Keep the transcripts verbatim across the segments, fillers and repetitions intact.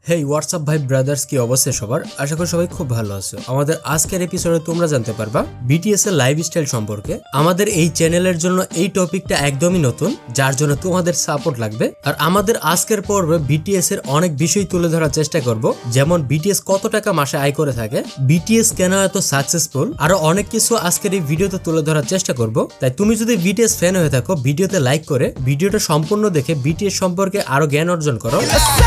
হেই WhatsApp ভাই brothers, কি অবস্থা সবার? আশা করি সবাই খুব ভালো আছো। আমাদের আজকের এপিসোডে তোমরা জানতে পারবা বিটিএস এর লাইফস্টাইল সম্পর্কে। আমাদের এই চ্যানেলের জন্য এই টপিকটা একদমই নতুন, যার জন্য তোমাদের সাপোর্ট লাগবে। আর আমাদের আজকের পর্বে বিটিএস এর অনেক বিষয় তুলে ধরার চেষ্টা করব, যেমন বিটিএস কত টাকা মাসে আয় করে থাকে, বিটিএস কেন এত সাকসেসফুল, আরো অনেক কিছু আজকের এই ভিডিওতে তুলে ধরার চেষ্টা করব। তাই তুমি যদি বিটিএস ফ্যান হয়ে থাকো, ভিডিওতে লাইক করে ভিডিওটা সম্পূর্ণ দেখে বিটিএস সম্পর্কে আরো জ্ঞান অর্জন করো।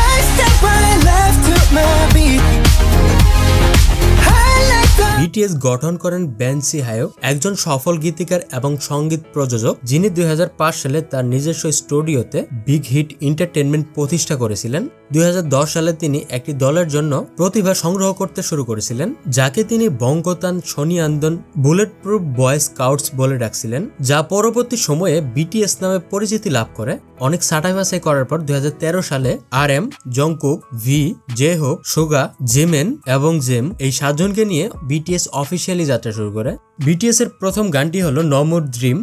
বিটিএস গঠন করেন বেনসি হায়োক, একজন সফল গীতিকার এবং সঙ্গীত প্রযোজক, যিনি দুই হাজার পাঁচ সালে তার নিজস্ব স্টুডিওতে বিগ হিট এন্টারটেইনমেন্ট প্রতিষ্ঠা করেছিলেন। দুই হাজার দশ সালে তিনি একটি দলের জন্য প্রতিভা সংগ্রহ করতে শুরু করেছিলেন, যাকে তিনি বঙ্গতান শনি আন্দোলন বুলেট প্রুফ বয় স্কাউটস বলে ডাকছিলেন, যা পরবর্তী সময়ে বিটিএস নামে পরিচিতি লাভ করে। অনেক ছাঁটাই বাছাই করার পর দুই হাজার তেরো সালে R M, Jungkook, V, J Hope, Suga, Jimin এবং জেম এই সাতজনকে নিয়ে বিটিএস অফিসিয়ালি যাত্রা শুরু করে। বিটিএস এর প্রথম গানটি হলো নো মোর ড্রিম,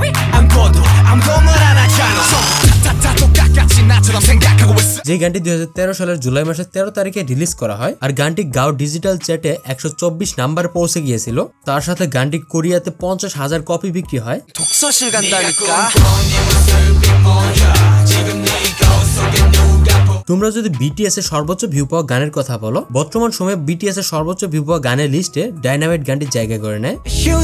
যে গানটি দুই হাজার তেরো সালের জুলাই মাসের তেরো তারিখে রিলিজ করা হয়। আর গানটি গাও ডিজিটাল চ্যাটে একশো চব্বিশ নাম্বার পৌঁছে গিয়েছিল। তার সাথে গানটি কোরিয়াতে পঞ্চাশ হাজার কপি বিক্রি হয়। তোমরা যদি বিটিএস এর সর্বোচ্চ ভিউ পাওয়া গানের কথা বলো, বর্তমান সময়ে বিটিএস এর সর্বোচ্চ ভিউ পাওয়া গানের লিস্টে ডাইনামাইট গানটি জায়গা করে নেয়।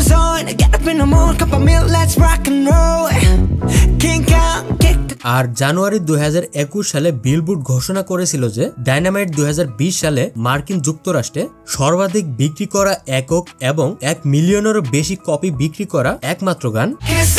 আর জানুয়ারি দুই হাজার একুশ সালে বিলবোর্ড ঘোষণা করেছিল যে ডাইনামাইট দুই হাজার বিশ সালে মার্কিন যুক্তরাষ্ট্রে সর্বাধিক বিক্রি করা একক এবং এক মিলিয়নেরও বেশি কপি বিক্রি করা একমাত্র গান।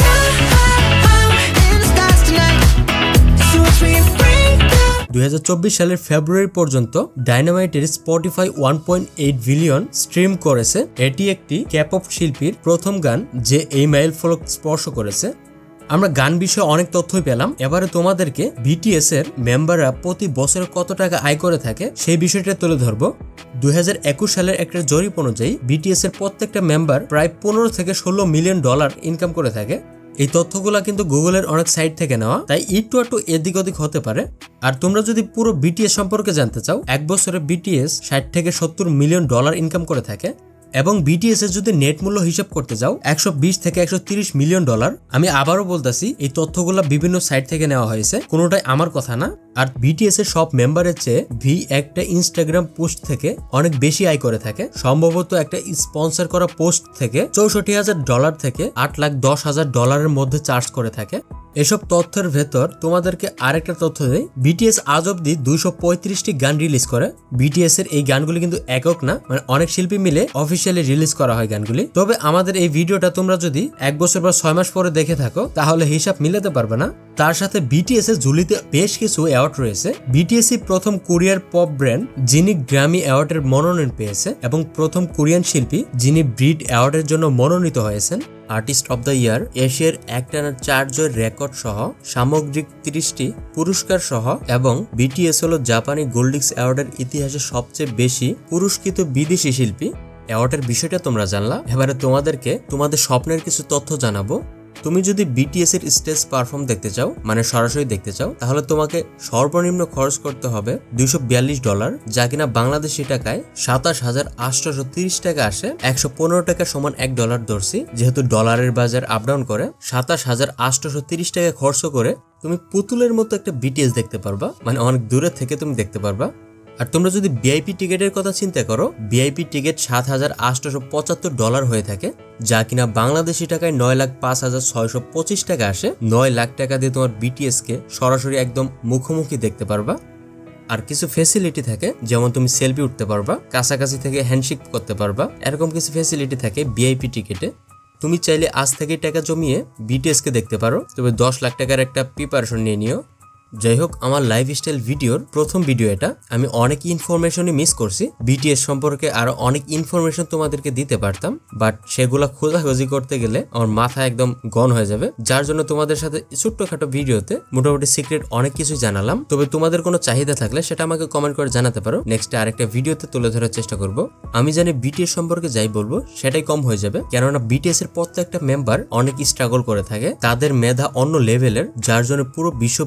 দুই হাজার চব্বিশ সালের ফেব্রুয়ারি পর্যন্ত ডাইনামাইটের Spotify one point eight billion stream করেছে। এটি একটি ক্যাপপ শিল্পীর প্রথম গান যে এই মাইলফলক স্পর্শ করেছে। আমরা গান বিষয়ে অনেক তথ্যই পেলাম। এবারে তোমাদেরকে বিটিএস এর মেম্বাররা প্রতি বছরে কত টাকা আয় করে থাকে সেই বিষয়টা তুলে ধরবো। দুই হাজার একুশ সালের একটা জরিপ অনুযায়ী বিটিএস এর প্রত্যেকটা মেম্বার প্রায় পনেরো থেকে ষোলো মিলিয়ন ডলার ইনকাম করে থাকে। এই তথ্যগুলা কিন্তু গুগলের অনেক সাইট থেকে নেওয়া, তাই একটু একটু এদিক ওদিক হতে পারে। আর তোমরা যদি পুরো বিটিএস সম্পর্কে জানতে চাও, এক বছরে বিটিএস ষাট থেকে সত্তর মিলিয়ন ডলার ইনকাম করে থাকে। এবং বিটিএস এর যদি নেট মূল্য হিসাব করতে যাও, একশো বিশ থেকে একশো তিরিশ মিলিয়ন ডলার। আমি আবারও বলতেছি, এই তথ্যগুলা বিভিন্ন সাইট থেকে নেওয়া হয়েছে, কোনোটাই আমার কথা না। আর বিটিএস এর সব মেম্বারের চেয়ে ভি একটা ইনস্টাগ্রাম পোস্ট থেকে অনেক বেশি আয় করে থাকে। সম্ভবত একটা স্পন্সর করা পোস্ট থেকে চৌষট্টি হাজার ডলার থেকে আট লাখ দশ হাজার ডলারের মধ্যে চার্জ করে থাকে। এসব তথ্যের ভেতর তোমাদেরকে আরেকটা তথ্য দেই, বিটিএস আজ অব্দি দুইশো পঁয়ত্রিশটি গান রিলিজ করে। বিটিএস এর এই গানগুলি কিন্তু একক না, মানে অনেক শিল্পী মিলে অফিসিয়ালি রিলিজ করা হয় গানগুলি। তবে আমাদের এই ভিডিওটা তোমরা যদি এক বছর বা ছয় মাস পরে দেখে থাকো, তাহলে হিসাব মিলাতে পারবে না। তার সাথে বিটিএস এর ঝুলিতে বেশ কিছু অ্যাওয়ার্ড রয়েছে। বিটিএস প্রথম কোরিয়ার পপ ব্র্যান্ড যিনি গ্র্যামি অ্যাওয়ার্ডের মনোনয়ন পেয়েছে, এবং প্রথম কোরিয়ান শিল্পী যিনি ব্রিড অ্যাওয়ার্ডের জন্য মনোনীত হয়েছেন। আর্টিস্ট অব দ্য ইয়ার, এশিয়ার একটানা চার জয়ের রেকর্ড সহ সামগ্রিক তিরিশটি পুরস্কার সহ, এবং বিটিএস হলো জাপানি গোল্ডিক্স অ্যাওয়ার্ডের ইতিহাসে সবচেয়ে বেশি পুরস্কৃত বিদেশি শিল্পী। অ্যাওয়ার্ডের বিষয়টা তোমরা জানলা। এবারে তোমাদেরকে তোমাদের স্বপ্নের কিছু তথ্য জানাবো। তুমি যদি বিটিএস এর স্টেজ পারফর্ম দেখতে চাও, মানে সরাসরি দেখতে চাও, তাহলে তোমাকে সর্বনিম্ন খরচ করতে হবে দুইশো বিয়াল্লিশ ডলার, যা কিনা বাংলাদেশি টাকায় সাতাশ হাজার আটশো তিরিশ টাকা আসে। একশো পনেরো টাকা সমান এক ডলার ধরছি, যেহেতু ডলারের বাজার আপ ডাউন করে। সাতাশ হাজার আটশো তিরিশ টাকা খরচ করে তুমি পুতুলের মতো একটা বিটিএস দেখতে পারবা, মানে অনেক দূরে থেকে তুমি দেখতে পারবা। আর তোমরা যদি ভিআইপি টিকেটের কথা চিন্তা করো, ভিআইপি টিকেট সাত হাজার আটশো পঁচাত্তর ডলার হয়ে থাকে, যা কিনা বাংলাদেশি টাকায় নয় লাখ পাঁচ হাজার ছয়শো পঁচিশ টাকা আসে। নয় লাখ টাকা দিয়ে তোমার বিটিএস কে সরাসরি একদম মুখোমুখি দেখতে পারবা। আর কিছু ফেসিলিটি থাকে, যেমন তুমি সেলফি উঠতে পারবা, কাছাকাছি থেকে হ্যান্ডশেক করতে পারবা, এরকম কিছু ফেসিলিটি থাকে ভিআইপি টিকেটে। তুমি চাইলে আজ থেকে টাকা জমিয়ে বিটিএস কে দেখতে পারো, তবে দশ লাখ টাকার একটা প্রিপারেশন নিয়ে নিও। যাই হোক, আমার লাইফস্টাইল ভিডিওর প্রথম ভিডিও এটা। আমি অনেক ইনফরমেশনই মিস করছি বিটিএস সম্পর্কে, আরো অনেক ইনফরমেশন তোমাদেরকে দিতে পারতাম, বাট সেগুলা খোঁজাখুঁজি করতে গেলে আমার মাথা একদম গন হয়ে যাবে। যার জন্য তোমাদের সাথে ছোট্টখাটো ভিডিওতে মোটামুটি সিক্রেট অনেক কিছু জানালাম। তবে তোমাদের কোনো চাহিদা থাকলে সেটা আমাকে কমেন্ট করে জানাতে পারো, নেক্সট আরেকটা ভিডিওতে তুলে ধরার চেষ্টা করব। আমি জানি বিটিএস সম্পর্কে যাই বলবো সেটাই কম হয়ে যাবে, কেননা বিটিএস এর প্রত্যেকটা মেম্বার অনেক স্ট্রাগল করে থাকে, তাদের মেধা অন্য লেভেলের, যার জন্য পুরো বিশ্বব্যাপী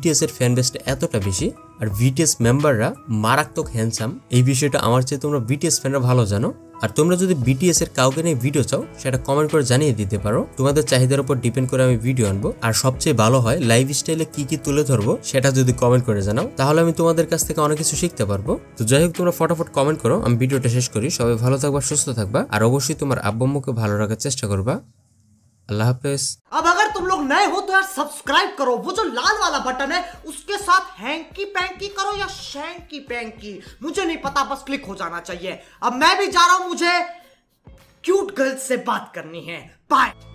বিটিএস এর ফ্যান বেসটা এতটা বেশি আর বিটিএস মেম্বাররা মারাত্মক হ্যান্ডসাম, এই বিষয়টা আমার চেয়ে তোমরা বিটিএস ফ্যানরা ভালো জানো। আর তোমরা যদি বিটিএস এর কাউকে নিয়ে ভিডিও চাও সেটা কমেন্ট করে জানিয়ে দিতে পারো, তোমাদের চাহিদার উপর ডিপেন্ড করে আমি ভিডিও আনবো। আর সবচেয়ে ভালো হয় লাইভ স্টাইলে কি কি তুলে ধরবো সেটা যদি কমেন্ট করে জানাও, তাহলে আমি তোমাদের কাছ থেকে অনেক কিছু শিখতে পারবো। তো যাই হোক, তোমরা ফটাফট কমেন্ট করো, আমি ভিডিওটা শেষ করি। সবাই ভালো থাকবা, সুস্থ থাকবা, আর অবশ্যই তোমার আব্বু আম্মুকে ভালো রাখার চেষ্টা করবা। अल्लाह हाफिज। अब अगर तुम लोग नए हो तो यार सब्सक्राइब करो, वो जो लाल वाला बटन है उसके साथ हैंकी पैंकी करो या शैंकी पैंकी, मुझे नहीं पता, बस क्लिक हो जाना चाहिए। अब मैं भी जा रहा हूं, मुझे क्यूट गर्ल्स से बात करनी है। बाय।